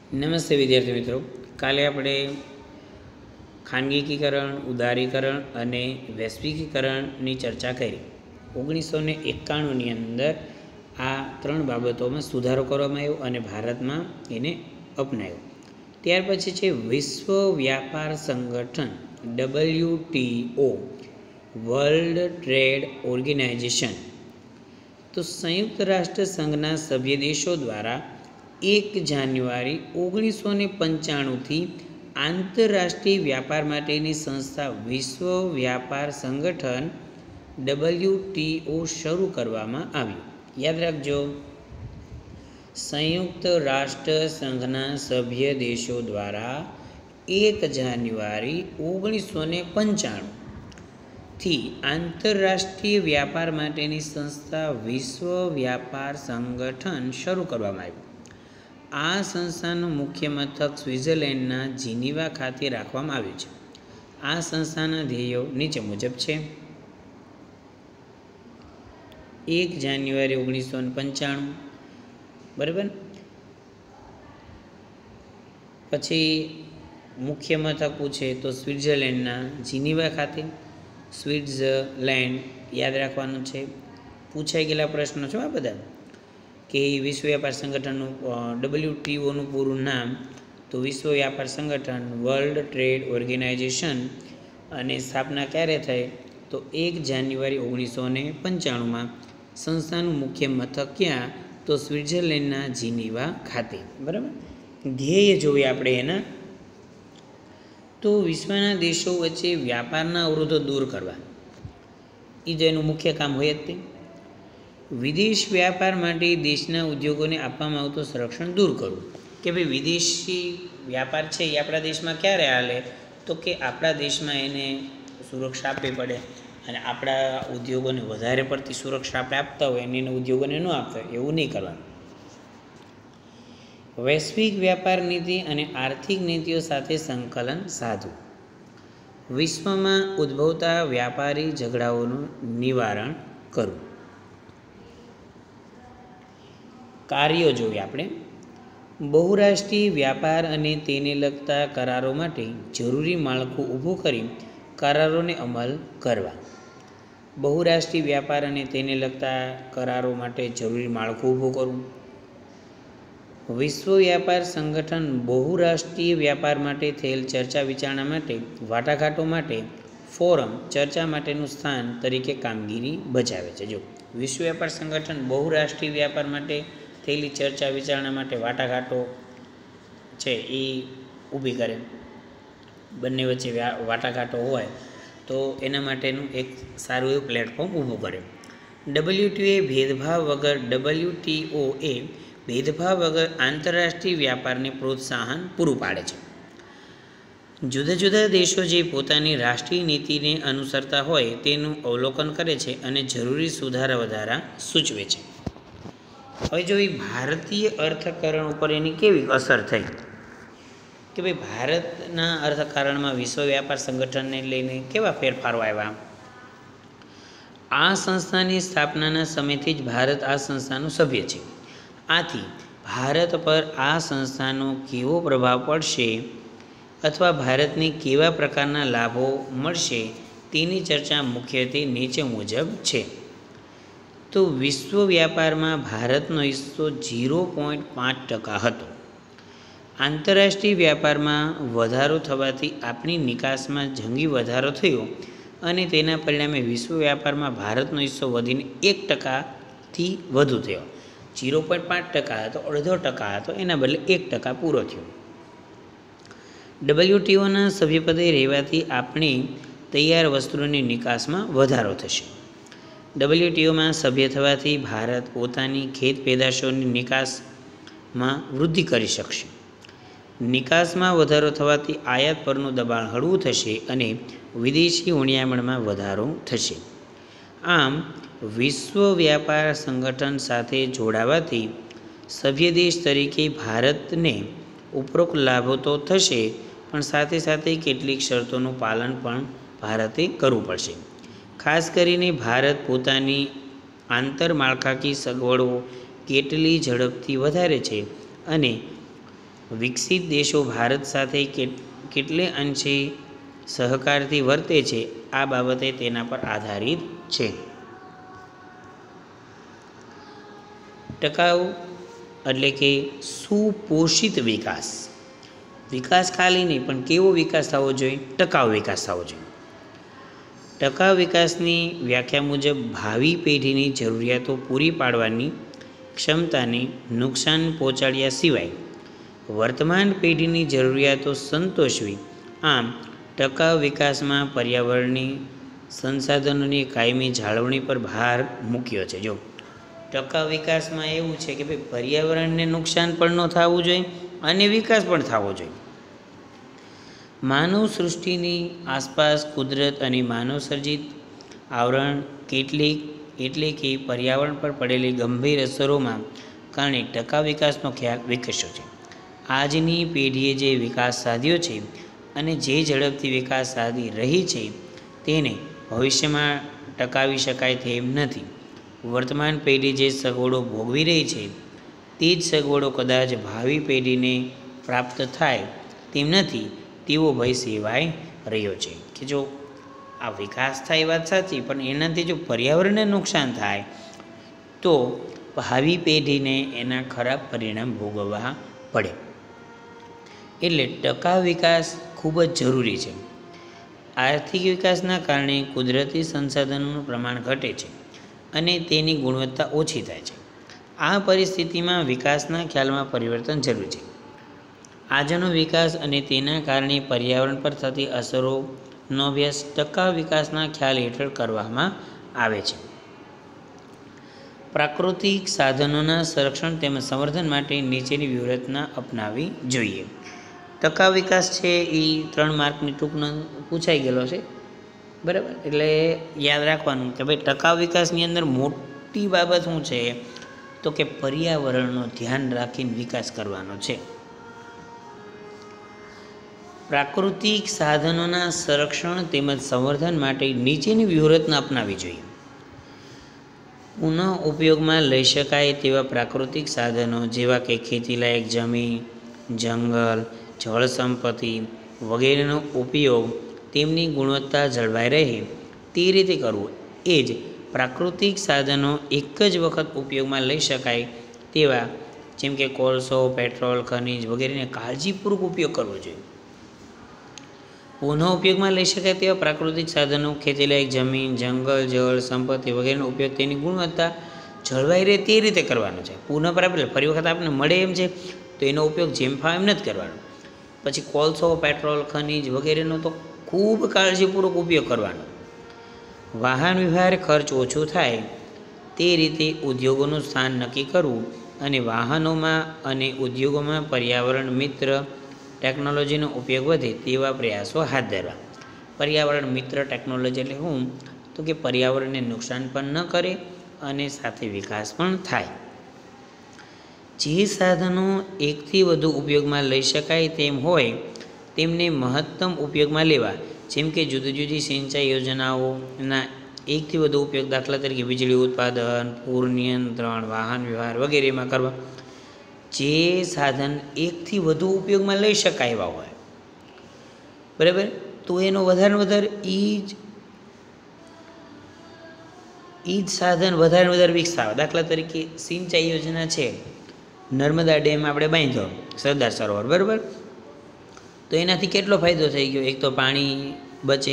નમસ્તે વિદ્યાર્થી મિત્રો, કાલે આપણે ખાનગીકરણ, ઉદારીકરણ અને વૈશ્વિકીકરણની ચર્ચા કરી. 1991ની અંદર આ ત્રણ બાબતોમાં સુધારો કરવામાં આવ્યો અને ભારતમાં એને અપનાવ્યો. ત્યાર પછી છે વિશ્વ વ્યાપાર સંગઠન WTO, વર્લ્ડ ટ્રેડ ઓર્ગેનાઇઝેશન. તો સંયુક્ત રાષ્ટ્ર સંઘના સભ્ય દેશો દ્વારા 1 જાન્યુઆરી 1995થી આંતરરાષ્ટ્રીય વ્યાપાર માટેની સંસ્થા વિશ્વ વ્યાપાર સંગઠન WTO શરૂ કરવામાં આવ્યું. યાદ રાખજો, સંયુક્ત રાષ્ટ્ર સંઘના સભ્ય દેશો દ્વારા 1 જાન્યુઆરી 1995થી આંતરરાષ્ટ્રીય વ્યાપાર માટેની સંસ્થા વિશ્વ વ્યાપાર સંગઠન શરૂ કરવામાં આવ્યું. આ સંસ્થાનું મુખ્ય મથક સ્વિટ્ઝરલેન્ડના જીનીવા ખાતે રાખવામાં આવ્યું છે. આ સંસ્થાના ધ્યેયો નીચે મુજબ છે. 1 જાન્યુઆરી 1995, બરાબર. પછી મુખ્ય મથક પૂછે તો સ્વિટ્ઝરલેન્ડના જીનીવા ખાતે. સ્વિટ્ઝરલેન્ડ યાદ રાખવાનું છે. પૂછાઈ ગયેલા પ્રશ્નો છે આ બધા, કે વિશ્વ વ્યાપાર સંગઠનનું WTOનું પૂરું નામ તો વિશ્વ વ્યાપાર સંગઠન, વર્લ્ડ ટ્રેડ ઓર્ગેનાઇઝેશન, અને સ્થાપના ક્યારે થઈ તો 1 જાન્યુઆરી 1995માં. સંસ્થાનું મુખ્ય મથક ક્યાં તો સ્વિટ્ઝરલેન્ડના જીનીવા ખાતે, બરાબર. ધ્યેય જોઈએ આપણે એના, તો વિશ્વના દેશો વચ્ચે વ્યાપારના અવરોધો દૂર કરવા, એ જ એનું મુખ્ય કામ હોય જ તે. વિદેશ વ્યાપાર માટે દેશના ઉદ્યોગોને આપવામાં આવતું સંરક્ષણ દૂર કરવું, કે ભાઈ વિદેશી વ્યાપાર છે એ આપણા દેશમાં ક્યારે હાલે તો કે આપણા દેશમાં એને સુરક્ષા આપવી પડે, અને આપણા ઉદ્યોગોને વધારે પડતી સુરક્ષા આપણે આપતા હોય અને એના ઉદ્યોગોને ન આપતા હોય એવું નહીં કરવાનું. વૈશ્વિક વ્યાપાર નીતિ અને આર્થિક નીતિઓ સાથે સંકલન સાધવું. વિશ્વમાં ઉદ્ભવતા વ્યાપારી ઝઘડાઓનું નિવારણ કરવું. કાર્યો જોઈએ આપણે. બહુરાષ્ટ્રીય વ્યાપાર અને તેને લગતા કરારો માટે જરૂરી માળખું ઊભું કરી કરારોને અમલ કરવા. બહુરાષ્ટ્રીય વ્યાપાર અને તેને લગતા કરારો માટે જરૂરી માળખું ઊભું કરવું. વિશ્વ વ્યાપાર સંગઠન બહુરાષ્ટ્રીય વ્યાપાર માટે થયેલ ચર્ચા વિચારણા માટે, વાટાઘાટો માટે ફોરમ, ચર્ચા માટેનું સ્થાન તરીકે કામગીરી બજાવે છે. જો વિશ્વ વ્યાપાર સંગઠન બહુરાષ્ટ્રીય વ્યાપાર માટે થયેલી ચર્ચા વિચારણા માટે વાટાઘાટો છે એ ઊભી કરે, બંને વચ્ચે વાટાઘાટો હોય તો એના માટેનું એક સારું એવું પ્લેટફોર્મ ઊભું કરે. WTOએ ભેદભાવ વગર આંતરરાષ્ટ્રીય વ્યાપારને પ્રોત્સાહન પૂરું પાડે છે. જુદા જુદા દેશો જે પોતાની રાષ્ટ્રીય નીતિને અનુસરતા હોય તેનું અવલોકન કરે છે અને જરૂરી સુધારા વધારા સૂચવે છે. હવે જો એ ભારતીય અર્થકરણ ઉપર એની કેવી અસર થઈ, કે ભાઈ ભારતના અર્થકારણમાં વિશ્વ વ્યાપાર સંગઠનને લઈને કેવા ફેરફારો આવ્યા. આ સંસ્થાની સ્થાપનાના સમયથી જ ભારત આ સંસ્થાનું સભ્ય છે. આથી ભારત પર આ સંસ્થાનો કેવો પ્રભાવ પડશે અથવા ભારતને કેવા પ્રકારના લાભો મળશે તેની ચર્ચા મુખ્યત્વે નીચે મુજબ છે. તો વિશ્વ વ્યાપારમાં ભારતનો હિસ્સો 0.5% હતો. આંતરરાષ્ટ્રીય વ્યાપારમાં વધારો થવાથી આપણી નિકાસમાં જંગી વધારો થયો અને તેના પરિણામે વિશ્વ વ્યાપારમાં ભારતનો હિસ્સો વધીને 1%થી વધુ થયો. 0.5% હતો, 0.5% હતો, એના બદલે 1% પૂરો થયો. WTOના સભ્યપદે રહેવાથી આપણી તૈયાર વસ્તુઓની નિકાસમાં વધારો થશે. WTOમાં સભ્ય થવાથી ભારત પોતાની ખેત પેદાશોની નિકાસમાં વૃદ્ધિ કરી શકશે. નિકાસમાં વધારો થવાથી આયાત પરનું દબાણ હળવું થશે અને વિદેશી હુંડિયામણમાં વધારો થશે. આમ વિશ્વ વ્યાપાર સંગઠન સાથે જોડાવાથી સભ્ય દેશ તરીકે ભારતને ઉપરોક્ત લાભો તો થશે, પણ સાથે સાથે કેટલીક શરતોનું પાલન પણ ભારતે કરવું પડશે. ખાસ કરીને ભારત પોતાની આંતરમાળખાકીય સગવડો કેટલી ઝડપથી વધારે છે અને વિકસિત દેશો ભારત સાથે કેટલે અંશે સહકારથી વર્તે છે આ બાબતે તેના પર આધારિત છે. ટકાઉ એટલે કે સુપોષિત વિકાસ. વિકાસ ખાલી નહીં પણ કેવો વિકાસ થવો જોઈએ? ટકાઉ વિકાસ થવો જોઈએ. ટકાઉ વિકાસની વ્યાખ્યા મુજબ ભાવિ પેઢીની જરૂરિયાતો પૂરી પાડવાની ક્ષમતાને નુકસાન પહોંચાડ્યા સિવાય વર્તમાન પેઢીની જરૂરિયાતો સંતોષવી. આમ ટકાઉ વિકાસમાં પર્યાવરણની સંસાધનોની કાયમી જાળવણી પર ભાર મૂક્યો છે. જો ટકાઉ વિકાસમાં એવું છે કે ભાઈ પર્યાવરણને નુકસાન પણ ન થવું જોઈએ અને વિકાસ પણ થવો જોઈએ. માનવ સૃષ્ટિની આસપાસ કુદરત અને માનવ સર્જિત આવરણ એટલે કે પર્યાવરણ પર પડેલી ગંભીર અસરોમાં કારણે ટકાઉ વિકાસનો ખ્યાલ વિકસ્યો છે. આજની પેઢીએ જે વિકાસ સાધ્યો છે અને જે ઝડપથી વિકાસ સાધી રહી છે તેને ભવિષ્યમાં ટકાવી શકાય તેમ નથી. વર્તમાન પેઢી જે સગવડો ભોગવી રહી છે તે જ સગવડો કદાચ ભાવિ પેઢીને પ્રાપ્ત થાય તેમ નથી તેવો ભય સેવાઈ રહ્યો છે. કે જો આ વિકાસ થાય એ વાત સાચી પણ એનાથી જો પર્યાવરણને નુકસાન થાય તો ભાવિ પેઢીને એના ખરાબ પરિણામ ભોગવવા પડે. એટલે ટકાઉ વિકાસ ખૂબ જ જરૂરી છે. આર્થિક વિકાસના કારણે કુદરતી સંસાધનોનું પ્રમાણ ઘટે છે અને તેની ગુણવત્તા ઓછી થાય છે. આ પરિસ્થિતિમાં વિકાસના ખ્યાલમાં પરિવર્તન જરૂરી છે. આજનો વિકાસ અને તેના કારણે પર્યાવરણ પર થતી અસરોનો અભ્યાસ ટકાઉ વિકાસના ખ્યાલ હેઠળ કરવામાં આવે છે. પ્રાકૃતિક સાધનોના સંરક્ષણ તેમજ સંવર્ધન માટે નીચેની વ્યૂહરચના અપનાવવી જોઈએ. ટકાઉ વિકાસ છે એ 3 માર્કની ટૂંકનો પૂછાઈ ગયેલો છે, બરાબર. એટલે યાદ રાખવાનું કે ભાઈ ટકાઉ વિકાસની અંદર મોટી બાબત શું છે તો કે પર્યાવરણનું ધ્યાન રાખીને વિકાસ કરવાનો છે. પ્રાકૃતિક સાધનોના સંરક્ષણ તેમજ સંવર્ધન માટે નીચેની વ્યૂહરચના અપનાવવી જોઈએ. પુનઃ ઉપયોગમાં લઈ શકાય તેવા પ્રાકૃતિક સાધનો જેવા કે ખેતીલાયક જમીન, જંગલ, જળ સંપત્તિ વગેરેનો ઉપયોગ તેમની ગુણવત્તા જળવાઈ રહે તે રીતે કરવો. એ જ પ્રાકૃતિક સાધનો એક જ વખત ઉપયોગમાં લઈ શકાય તેવા જેમ કે કોલસો, પેટ્રોલ, ખનિજ વગેરેને કાળજીપૂર્વક ઉપયોગ કરવો જોઈએ. પુનઃ ઉપયોગમાં લઈ શકાય તેવા પ્રાકૃતિક સાધનો ખેતીલાયક જમીન, જંગલ, જળ સંપત્તિ વગેરેનો ઉપયોગ તેની ગુણવત્તા જળવાઈ રહે તે રીતે કરવાનો છે. પુનઃ પ્રાપ્ત ફરી વખત આપણને મળે એમ છે તો એનો ઉપયોગ જેમ ફાવે એમ નથી કરવાનો. પછી કોલસો, પેટ્રોલ, ખનિજ વગેરેનો તો ખૂબ કાળજીપૂર્વક ઉપયોગ કરવાનો. વાહન વ્યવહાર ખર્ચ ઓછો થાય તે રીતે ઉદ્યોગોનું સ્થાન નક્કી કરવું અને વાહનોમાં અને ઉદ્યોગોમાં પર્યાવરણ મિત્ર ટેકનોલોજીનો ઉપયોગ વધે તેવા પ્રયાસો હાથ ધરવા. પર્યાવરણ મિત્ર ટેકનોલોજી એટલે શું તો કે પર્યાવરણને નુકસાન પણ ન કરે અને સાથે વિકાસ પણ થાય. જે સાધનો એકથી વધુ ઉપયોગમાં લઈ શકાય તેમ હોય તેમને મહત્તમ ઉપયોગમાં લેવા. જેમ કે જુદી જુદી સિંચાઈ યોજનાઓના એકથી વધુ ઉપયોગ દાખલા તરીકે વીજળી ઉત્પાદન, પૂર નિયંત્રણ, વાહન વ્યવહાર વગેરેમાં કરવા. જે સાધન એકથી વધુ ઉપયોગમાં લઈ શકાય એવા હોય, બરાબર, તો એનો વધારે એ જ સાધન વધારે વિકસાવે. દાખલા તરીકે સિંચાઈ યોજના છે, નર્મદા ડેમ આપણે બાંધ્યો, સરદાર સરોવર, બરાબર, તો એનાથી કેટલો ફાયદો થઈ ગયો? એક તો પાણી બચે,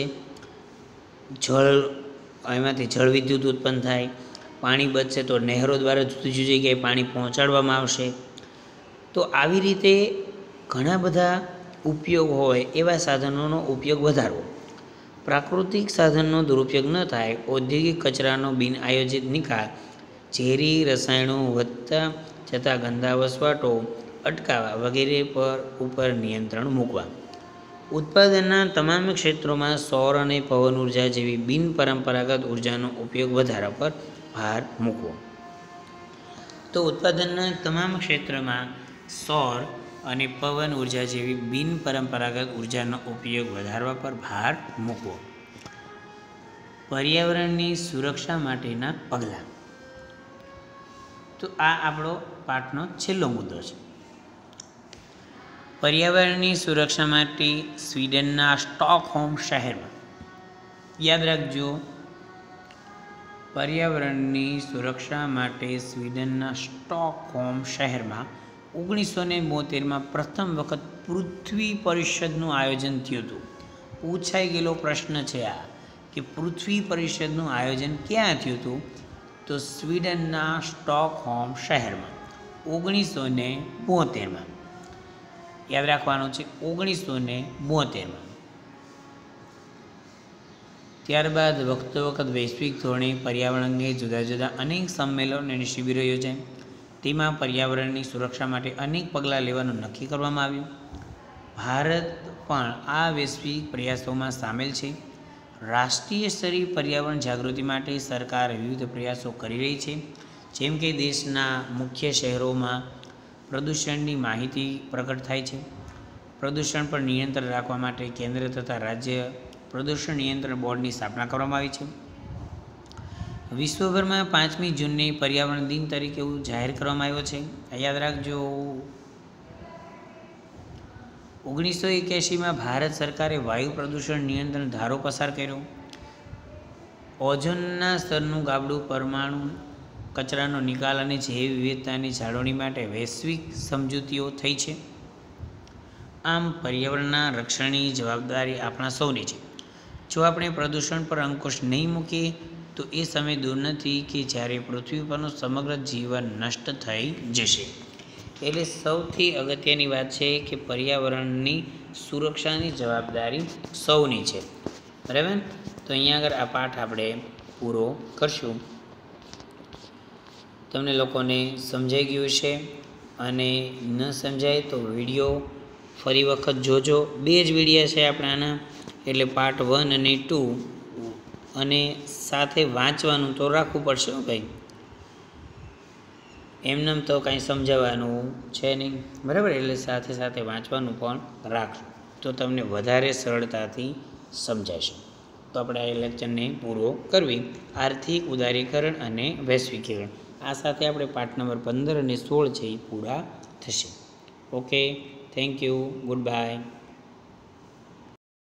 એમાંથી જળ વિદ્યુત ઉત્પન્ન થાય, પાણી બચશે તો નહેરો દ્વારા જુદી જુદી જગ્યાએ પાણી પહોંચાડવામાં આવશે. તો આવી રીતે ઘણા બધા ઉપયોગ હોય એવા સાધનોનો ઉપયોગ વધારવો. પ્રાકૃતિક સાધનનો દુરુપયોગ ન થાય, ઔદ્યોગિક કચરાનો બિનઆયોજિત નિકાલ, ઝેરી રસાયણો વધતા જતા ગંદા વસવાટો અટકાવવા વગેરે ઉપર નિયંત્રણ મૂકવા. ઉત્પાદનના તમામ ક્ષેત્રોમાં સૌર અને પવન ઉર્જા જેવી બિનપરંપરાગત ઉર્જાનો ઉપયોગ વધારવા પર ભાર મૂકવો. તો ઉત્પાદનના તમામ ક્ષેત્રમાં સૌર અને પવન ઉર્જા જેવી બિનપરંપરાગત ઉર્જાનો ઉપયોગ વધારવા પર ભાર મૂકવો. પર્યાવરણની સુરક્ષા માટેના પગલાં. તો આ આપણો પાઠનો છેલ્લો મુદ્દો છે. પર્યાવરણની સુરક્ષા માટે સ્વીડનના સ્ટોકહોમ શહેરમાં, યાદ રાખજો, પર્યાવરણની સુરક્ષા માટે સ્વીડનના સ્ટોકહોમ શહેરમાં 1972માં પ્રથમ વખત પૃથ્વી પરિષદનું આયોજન થયું હતું. પૂછાઈ ગયેલો પ્રશ્ન છે આ કે પૃથ્વી પરિષદનું આયોજન ક્યાં થયું હતું? તો સ્વીડનના સ્ટોકહોમ શહેરમાં 1972માં. યાદ રાખવાનું છે 1972માં. ત્યારબાદ વખતો વખત વૈશ્વિક ધોરણે પર્યાવરણ અંગે જુદા જુદા અનેક સંમેલનો અને શિબિરો યોજાય. તેમાં પર્યાવરણની સુરક્ષા માટે અનેક પગલાં લેવાનું નક્કી કરવામાં આવ્યું. ભારત પણ આ વૈશ્વિક પ્રયાસોમાં સામેલ છે. રાષ્ટ્રીય સ્તરે પર્યાવરણ જાગૃતિ માટે સરકાર વિવિધ પ્રયાસો કરી રહી છે, જેમ કે દેશના મુખ્ય શહેરોમાં પ્રદૂષણની માહિતી પ્રગટ થાય છે. પ્રદૂષણ પર નિયંત્રણ રાખવા માટે કેન્દ્ર તથા રાજ્ય પ્રદૂષણ નિયંત્રણ બોર્ડની સ્થાપના કરવામાં આવી છે. વિશ્વભરમાં 5મી જૂનને પર્યાવરણ દિન તરીકે જાહેર કરવામાં આવ્યો છે. યાદ રાખજો. 1981માં ભારત સરકારે વાયુ પ્રદૂષણ નિયંત્રણ ધારો પસાર કર્યો. ઓઝોનના સ્તરનું ગાબડું, પરમાણુ કચરાનો નિકાલ અને જૈવ વિવિધતાની જાળવણી માટે વૈશ્વિક સમજૂતીઓ થઈ છે. આમ પર્યાવરણના રક્ષણની જવાબદારી આપણા સૌની છે. જો આપણે પ્રદૂષણ પર અંકુશ નહીં મૂકીએ તો એ સમય દૂર નથી કે જ્યારે પૃથ્વી પરનું સમગ્ર જીવન નષ્ટ થઈ જશે. એટલે સૌથી અગત્યની વાત છે કે પર્યાવરણની સુરક્ષાની જવાબદારી સૌની છે. બરાબર? તો અહીંયા આગળ આ પાઠ આપણે પૂરો કરશું. તમને લોકોને સમજાઈ ગયું છે, અને ન સમજાય તો વિડીયો ફરી વખત જોજો. 2 જ વિડીયા છે આપણાના, એટલે પાર્ટ 1 અને 2, અને સાથે વાંચવાનું તો રાખવું પડશે ભાઈ. એમનેમ તો કાંઈ સમજાવવાનું છે નહીં, બરાબર? એટલે સાથે સાથે વાંચવાનું પણ રાખજો, તો તમને વધારે સરળતાથી સમજાશે. તો આપણે આ લેક્ચરને પૂરો કરવી. આર્થિક ઉદારીકરણ અને વૈશ્વિકીકરણ, આ સાથે આપણે પાઠ નંબર 15 અને 16 છે એ પૂરા થશે. Okay, thank you, good bye.